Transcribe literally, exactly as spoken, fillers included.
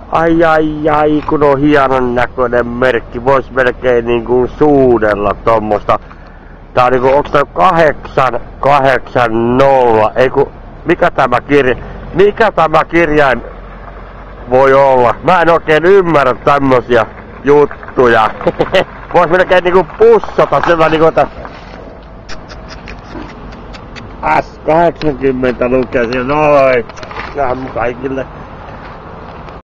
Ai ai ai, kun on hienon näköinen merkki. Vois melkein niinku suudella tommosta. Tää on niinku, onks tää kahdeksan kahdeksan nolla? Ei ku, mikä tämä kirja, mikä tämä kirjain voi olla? Mä en oikein ymmärrä tämmösiä juttuja. Vois melkein niinku pussata sillä niinku, että S kahdeksankymmentä lukee siellä noin. Nää kaikille.